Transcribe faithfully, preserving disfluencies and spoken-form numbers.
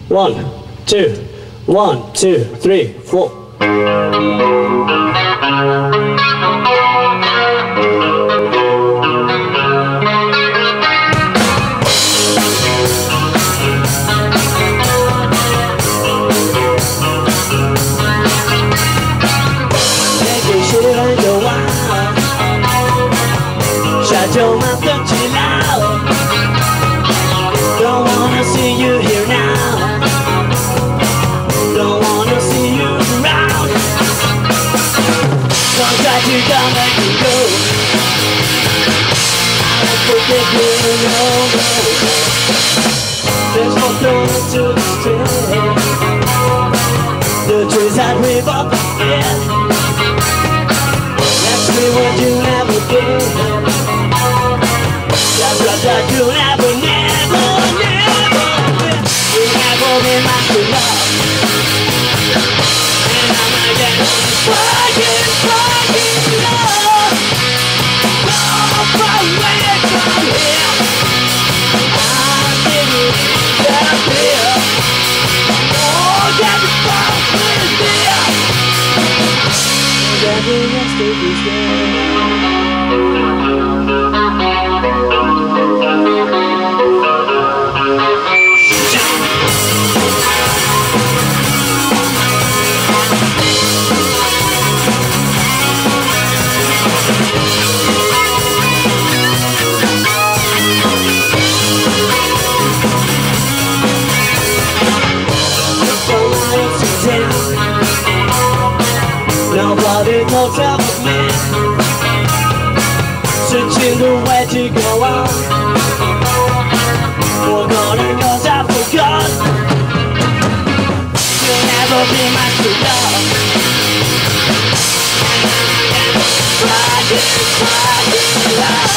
One, two, one, two, three, four. Shut your mouth, don't you loud. Don't wanna see you here now. Don't wanna see you around. Don't try to come back and go. I won't forget you, no, no. There's no throwing to the street. The trees that we both forget. That's me what you never did. That's what that you never, never, never will. You never be my true love. And I'm again fucking, fucking love. Oh, from where from here I didn't disappear. Oh, get the fuck with me. Every mistake is there. Nobody knows about me. Searching the way to go on. Forgotten cause I forgot. You'll never be my true love. And I am fucking, fucking love.